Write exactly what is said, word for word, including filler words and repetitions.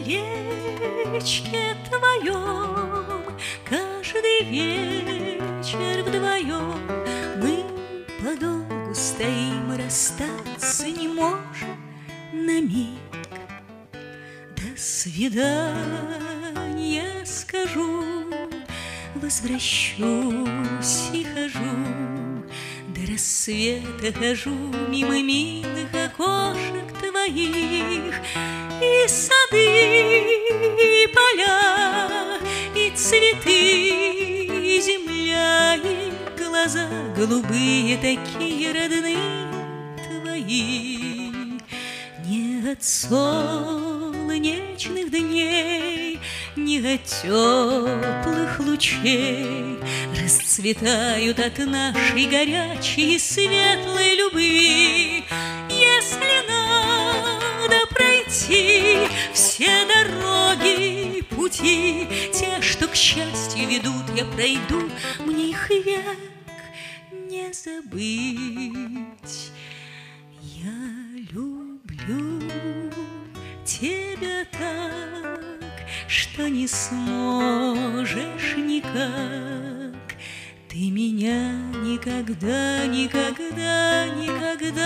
крылечке твоем каждый вечер вдвоем мы подолгу стоим, расстаться не можем на миг. До свидания скажу, возвращусь и хожу, до рассвета хожу мимо милых окошек твоих. И сады, и поля, и цветы, и земля, и глаза голубые, такие родные твои. Не от солнечных дней, не от теплых лучей расцветают от нашей горячей и светлой любви. Если надо пройти все дороги, пути, те, что к счастью ведут, я пройду, мне их век не забыть. Я люблю тебя так, что не сможешь никак. Ты меня никогда, никогда, никогда